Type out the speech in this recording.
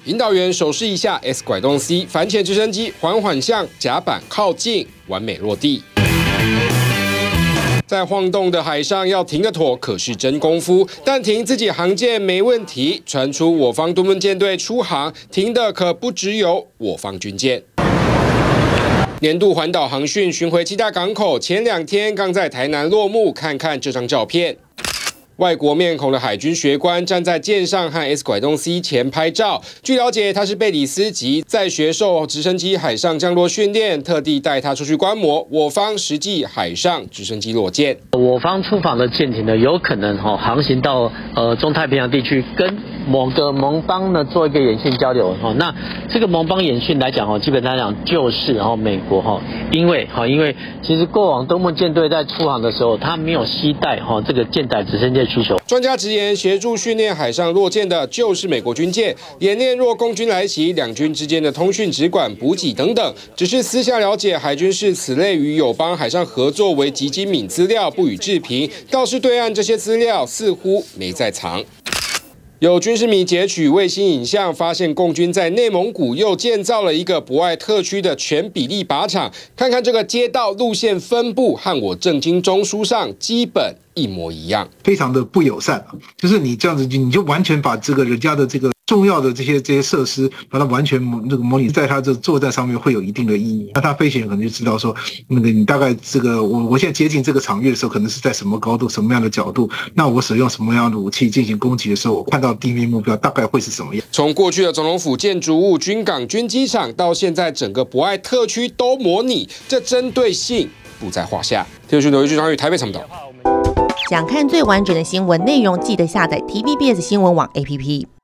引导员手势一下 S 拐动 C， 反潜直升机缓缓向甲板靠近，完美落地。 在晃动的海上要停得妥，可是真功夫。但停自己航舰没问题，传出我方多门舰队出航，停的可不只有我方军舰。年度环岛航训巡回7大港口，前2天刚在台南落幕，看看这张照片。 外国面孔的海军学官站在舰上和 S 拐动 C 前拍照。据了解，他是贝里斯籍，在学受直升机海上降落训练，特地带他出去观摩我方实际海上直升机落舰。 我方出访的舰艇呢，有可能航行到中太平洋地区，跟某个盟邦呢做一个演训交流。那这个盟邦演训来讲基本上讲就是美国因为其实过往东盟舰队在出航的时候，他没有携带这个舰载直升机。 专家直言，协助训练海上落舰的就是美国军舰。演练若共军来袭，两军之间的通讯、直管、补给等等，只是私下了解，海军视此类与友邦海上合作为极机敏资料，不予置评。倒是对岸这些资料似乎没在藏。 有军事迷截取卫星影像，发现共军在内蒙古又建造了一个博爱特区的全比例靶场。看看这个街道路线分布，和我政经中枢上基本一模一样， 非常的不友善。就是你这样子，你就完全把这个人家的这个重要的这些设施，把它完全模拟在它这作战上面会有一定的意义。那他飞行员可能就知道说，你大概这个我现在接近这个场域的时候，可能是在什么高度、什么样的角度，那我使用什么样的武器进行攻击的时候，我看到 地面目标大概会是什么样？ 从过去的总统府建筑物、军港、军机场，到现在整个博爱特区都模拟，这针对性不在话下。听讯纽约剧场与台北采访到。 想看最完整的新闻内容，记得下载 TVBS 新闻网 APP。